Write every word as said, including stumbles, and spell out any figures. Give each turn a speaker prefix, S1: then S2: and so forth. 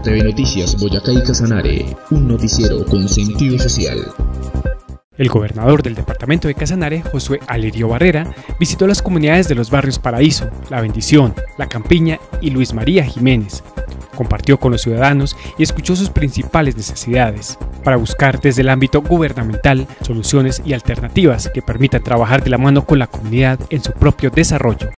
S1: T V Noticias Boyacá y Casanare, un noticiero con sentido social.
S2: El gobernador del departamento de Casanare, Josué Alirio Barrera, visitó las comunidades de los barrios Paraíso, La Bendición, La Campiña y Luis María Jiménez. Compartió con los ciudadanos y escuchó sus principales necesidades, para buscar desde el ámbito gubernamental soluciones y alternativas que permitan trabajar de la mano con la comunidad en su propio desarrollo.